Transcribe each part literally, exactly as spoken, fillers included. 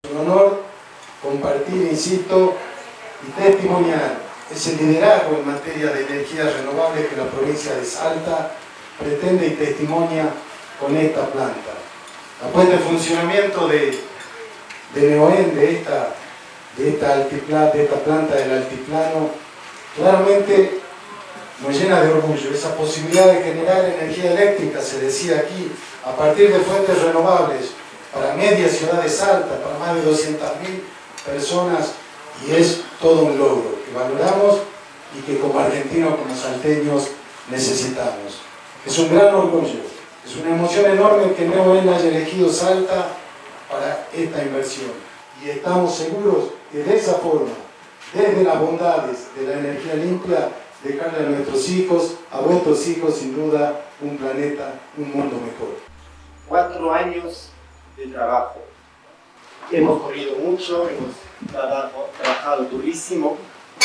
Un honor compartir, insisto, y testimoniar ese liderazgo en materia de energías renovables que la provincia de Salta pretende y testimonia con esta planta. La puesta en funcionamiento de, de Neoen, de esta, de, esta altipla, de esta planta del altiplano, claramente nos llena de orgullo. Esa posibilidad de generar energía eléctrica, se decía aquí, a partir de fuentes renovables, para media ciudad de Salta, para más de doscientas mil personas, y es todo un logro que valoramos y que como argentinos, como salteños, necesitamos. Es un gran orgullo, es una emoción enorme que Neoen haya elegido Salta para esta inversión, y estamos seguros que de esa forma, desde las bondades de la energía limpia, dejarle a nuestros hijos, a vuestros hijos, sin duda, un planeta, un mundo mejor. Cuatro años de trabajo. Hemos corrido mucho, hemos trabajo, trabajado durísimo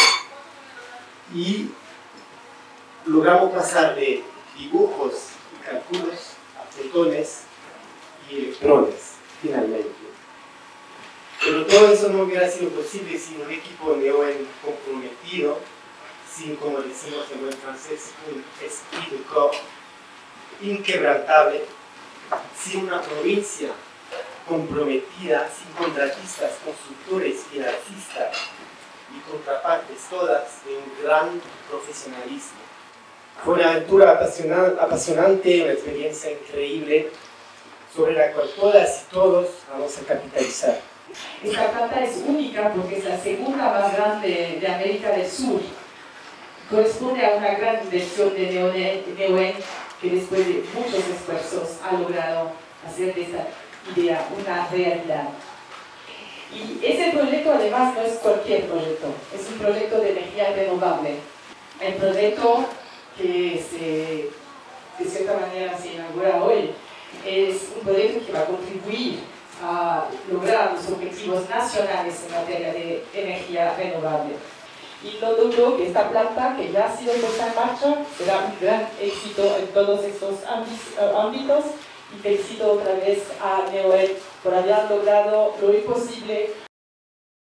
y logramos pasar de dibujos y cálculos a fotones y electrones, finalmente. Pero todo eso no hubiera sido posible sin un equipo Neoen comprometido, sin, como decimos en buen francés, un esprit de corps inquebrantable, sin una provincia comprometida, sin contratistas, constructores, financistas y contrapartes, todas de un gran profesionalismo. Fue una aventura apasionante, apasionante, una experiencia increíble, sobre la cual todas y todos vamos a capitalizar. Esta planta es única porque es la segunda más grande de América del Sur. Corresponde a una gran inversión de Neoen que después de muchos esfuerzos ha logrado hacer de esta idea una realidad. Y ese proyecto además no es cualquier proyecto, es un proyecto de energía renovable. El proyecto que se, de cierta manera se inaugura hoy es un proyecto que va a contribuir a lograr los objetivos nacionales en materia de energía renovable. Y no dudo que esta planta, que ya ha sido puesta en marcha, será un gran éxito en todos estos ámbitos, y felicito otra vez a Neoen por haber logrado lo imposible